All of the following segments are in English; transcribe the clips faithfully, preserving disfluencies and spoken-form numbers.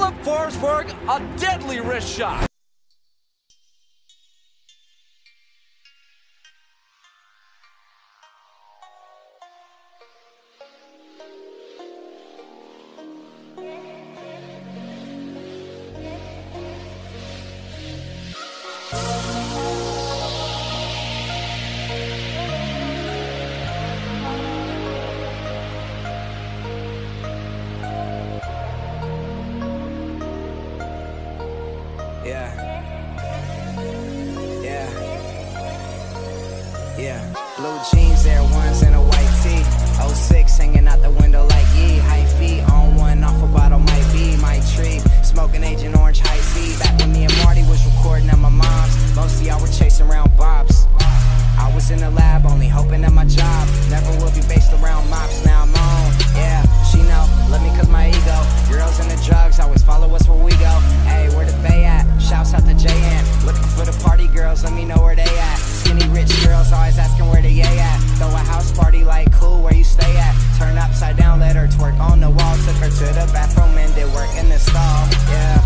Filip Forsberg, a deadly wrist shot. Yeah. Yeah. Yeah. Blue jeans, Air Ones, and a white tee. oh six hanging out the window like yee. High feet on one, off a bottle might be my tree. Smoking Agent Orange High C. Back when me and Marty was recording at my mom's. Most of y'all were chasing around bobs. I was in the lab, only hoping that my job never will be based around mops. Now I'm on. Yeah, she know. Love me cause my ego. Girls and the drugs always follow us where we go. Hey, where the bay at? Shouts out to J N. Looking for the party girls, let me know where they at. Skinny rich girls always asking where they at. Throw a house party like cool, where you stay at? Turn upside down, let her twerk on the wall. Took her to the bathroom and did work in the stall. Yeah.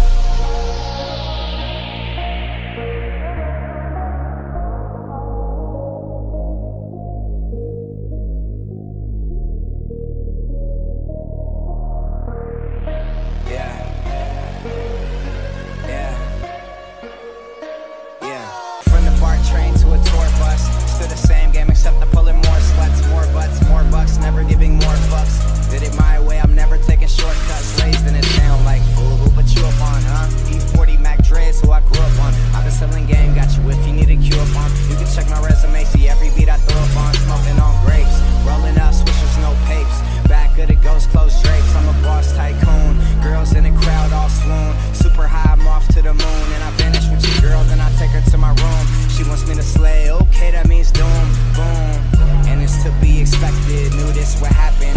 Train to a tour bus, still the same game except I'm pulling more sluts, more butts, more bucks, never giving more fucks. Did it my way, I'm never taking shortcuts. Raised in a town like, fool, who put you up on, huh? E forty Mac Dre's who I grew up on. I've been selling game, got you if you need a cue up on. You can check my resume, see every beat I throw up on. Smoking on grapes, rolling up swishers, no papes. Back of the ghost closed drapes, I'm a boss tycoon. Girls in the crowd all swoon. Super high, I'm off to the moon. And I vanish with your girl, then I take her to my room. She wants me to slay, okay, that means doom, boom. And it's to be expected, knew this would happen.